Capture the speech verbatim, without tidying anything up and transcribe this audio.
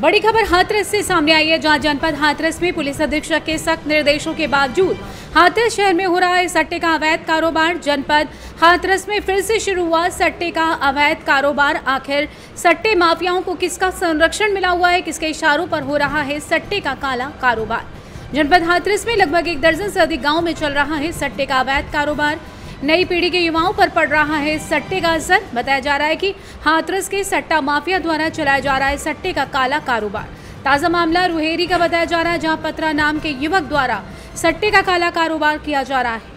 बड़ी खबर हाथरस से सामने आई है, जहां जनपद हाथरस में पुलिस अधीक्षक के सख्त निर्देशों के बावजूद हाथरस शहर में हो रहा है सट्टे का अवैध कारोबार। जनपद हाथरस में फिर से शुरू हुआ सट्टे का अवैध कारोबार। आखिर सट्टे माफियाओं को किसका संरक्षण मिला हुआ है, किसके इशारों पर हो रहा है सट्टे का काला कारोबार। जनपद हाथरस में लगभग एक दर्जन से अधिक गाँव में चल रहा है सट्टे का अवैध कारोबार। नई पीढ़ी के युवाओं पर पड़ रहा है सट्टे का असर। बताया जा रहा है कि हाथरस के सट्टा माफिया द्वारा चलाया जा रहा है सट्टे का काला कारोबार। ताज़ा मामला रुहेरी का बताया जा रहा है, जहां पत्रा नाम के युवक द्वारा सट्टे का काला कारोबार किया जा रहा है।